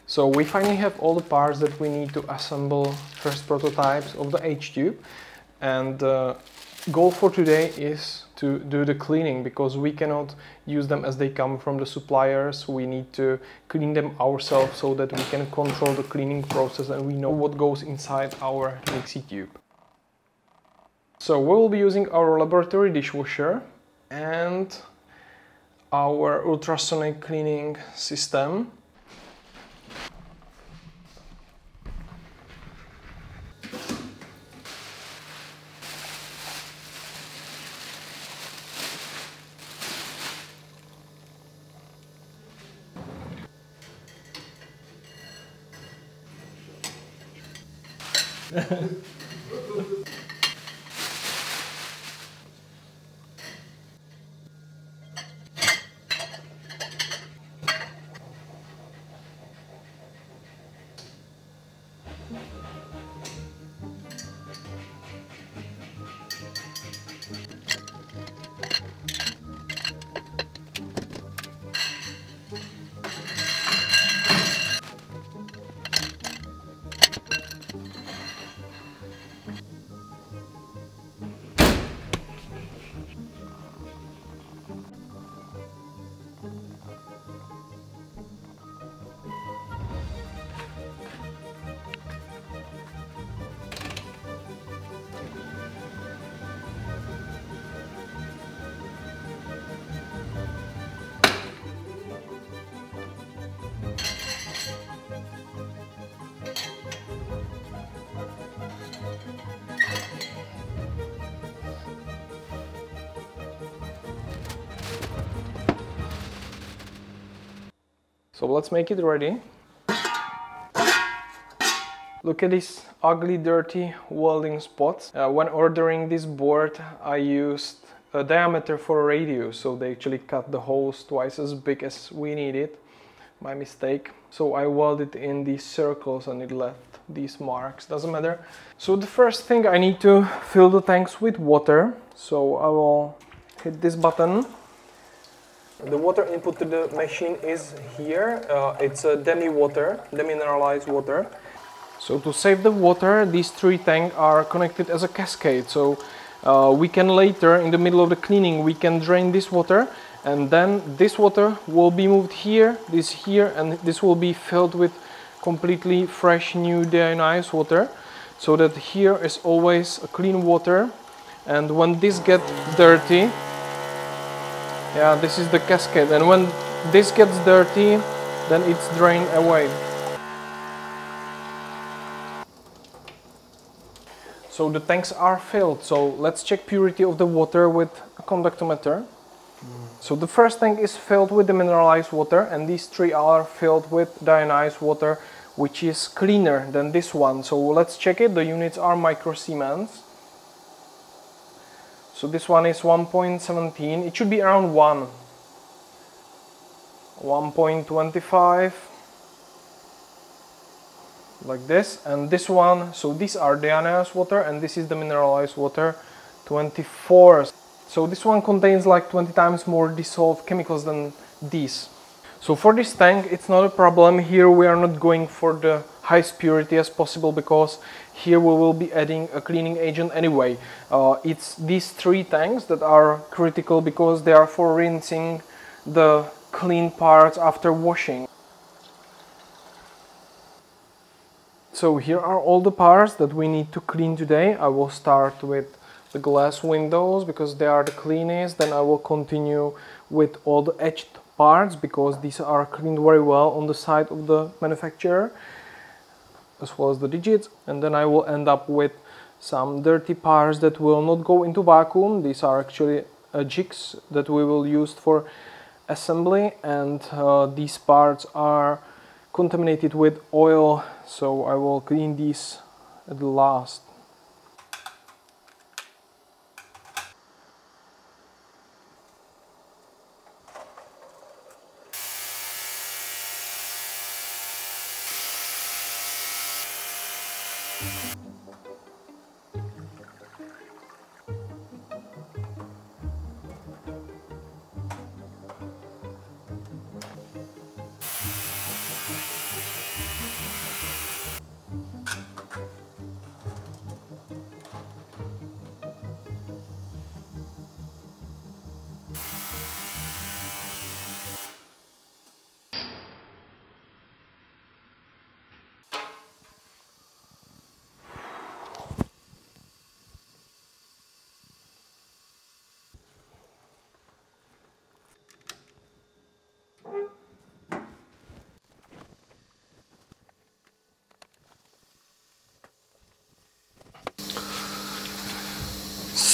So we finally have all the parts that we need to assemble first prototypes of the H-Tube, and the goal for today is to do the cleaning, because we cannot use them as they come from the suppliers. We need to clean them ourselves so that we can control the cleaning process and we know what goes inside our Nixie tube. So we will be using our laboratory dishwasher and our ultrasonic cleaning system. So let's make it ready. Look at these ugly, dirty welding spots. When ordering this board, I used a diameter for a radius, so they actually cut the holes twice as big as we needed. My mistake. So I welded in these circles and it left these marks. Doesn't matter. So the first thing, I need to fill the tanks with water. So I will hit this button. The water input to the machine is here. It's a demi-water, demineralized water. So to save the water, these three tanks are connected as a cascade. So we can later, in the middle of the cleaning, we can drain this water, and then this water will be moved here, and this will be filled with completely fresh, new deionized water. So that here is always a clean water, and when this gets dirty, yeah, this is the cascade, and when this gets dirty, then it's drained away. So the tanks are filled, so let's check purity of the water with a conductometer. So the first tank is filled with the mineralized water, and these three are filled with deionized water, which is cleaner than this one. So let's check it. The units are microsiemens. So this one is 1.17, it should be around 1. 1.25, like this. And this one, so these are deionized water and this is the mineralized water, 24. So this one contains like 20 times more dissolved chemicals than these. So for this tank, it's not a problem. Here we are not going for the highest purity as possible, because here we will be adding a cleaning agent anyway. It's these three tanks that are critical, because they are for rinsing the clean parts after washing. So here are all the parts that we need to clean today. I will start with the glass windows because they are the cleanest. Then I will continue with all the etched parts, because these are cleaned very well on the side of the manufacturer, as well as the digits. And then I will end up with some dirty parts that will not go into vacuum. These are actually jigs that we will use for assembly, and these parts are contaminated with oil, so I will clean these at the last.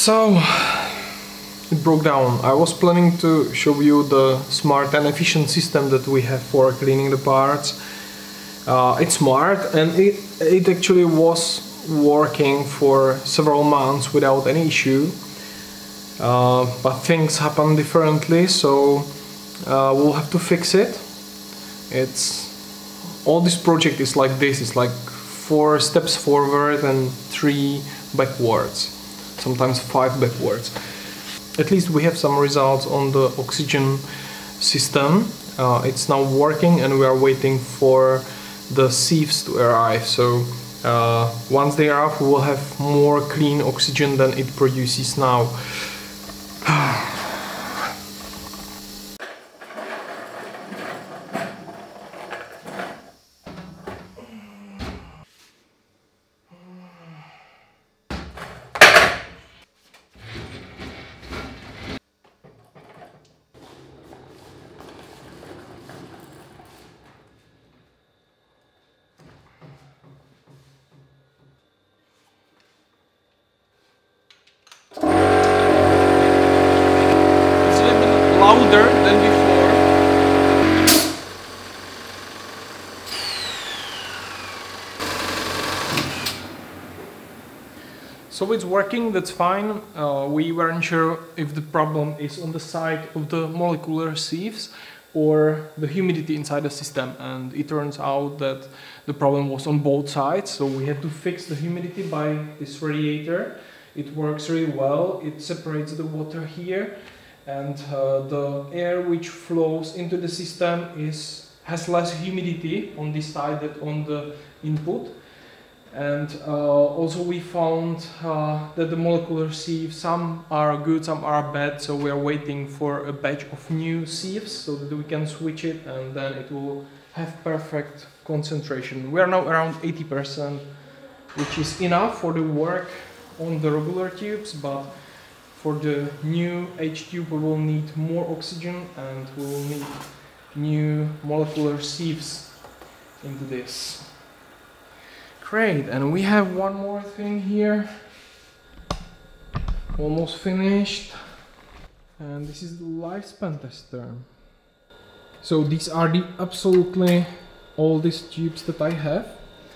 So it broke down. I was planning to show you the smart and efficient system that we have for cleaning the parts. It's smart, and it actually was working for several months without any issue. But things happen differently, so we'll have to fix it. All this project is like this. It's like 4 steps forward and 3 backwards, sometimes 5 backwards. At least we have some results on the oxygen system. It's now working, and we are waiting for the sieves to arrive. So once they arrive, we will have more clean oxygen than it produces now. Louder than before. So it's working, that's fine. We weren't sure if the problem is on the side of the molecular sieves or the humidity inside the system, and it turns out that the problem was on both sides. So we had to fix the humidity by this radiator. It works really well. It separates the water here, and the air which flows into the system has less humidity on this side than on the input. And also we found that the molecular sieves, some are good, some are bad, so we are waiting for a batch of new sieves so that we can switch it, and then it will have perfect concentration. We are now around 80%, which is enough for the work on the regular tubes, but for the new H-tube we will need more oxygen, and we will need new molecular sieves into this. Great, and we have one more thing here, almost finished, and this is the lifespan tester. So these are the absolutely oldest tubes that I have.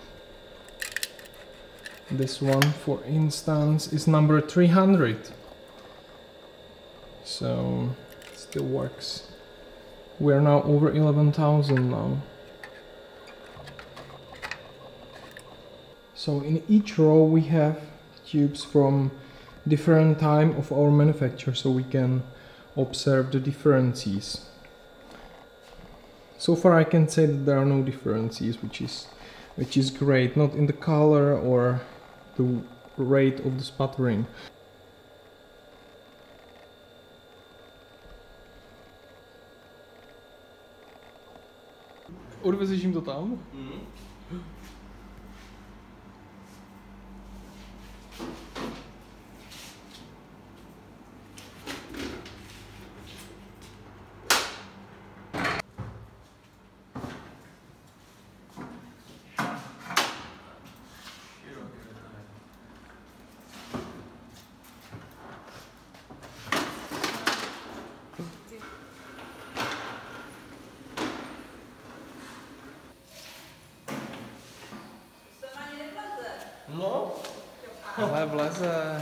This one, for instance, is number 300. So it still works. We're now over 11,000 now. So in each row we have tubes from different time of our manufacture, so we can observe the differences. So far I can say that there are no differences, which is great, not in the color or the rate of the sputtering. Odvezeš jim to tam? No, ale vleze.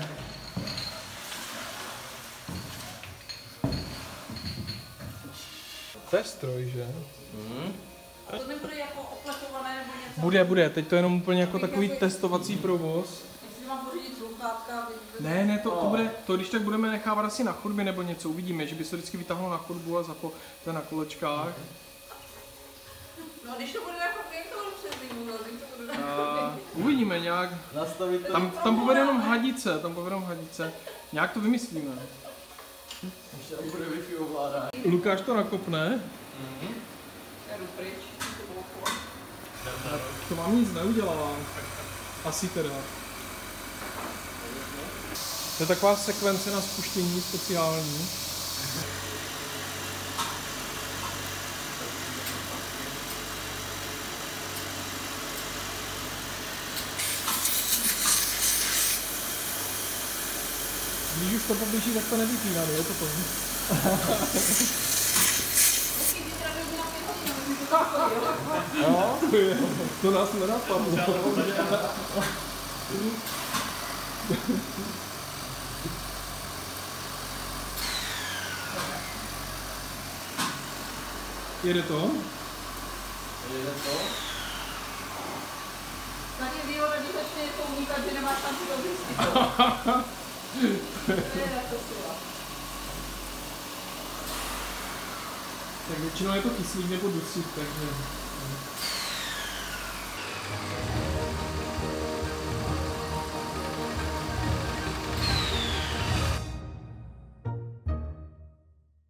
To je stroj, že? A to nebude jako opletované nebo něco? Bude, teď to je jenom úplně jako takový testovací provoz. Jestli mám pořídit sluchátka, Ne, to když tak budeme nechávat asi na chodbě nebo něco, uvidíme, že by se vždycky vytáhlo na chodbu a to na kolečkách. No když to bude na chodbě, to budu přes zimu, Uvidíme nějak. Tam povede jenom hadice, nějak to vymyslíme. Ještě tam bude Wi-Fi ovládání. Lukáš to nakopne. Já jdu pryč, To vám nic neudělala. Asi teda. To je taková sekvence na spuštění speciální. Když už to poběží, tak to nevypínám, je to to. No, to nás nenapadlo. Jede to? Jede to? Tady je výhoda, když začne to unikat, že nemáš tam ty obřízky. To je to sila. Tak většinou je to kyslík nebo dusík, takže...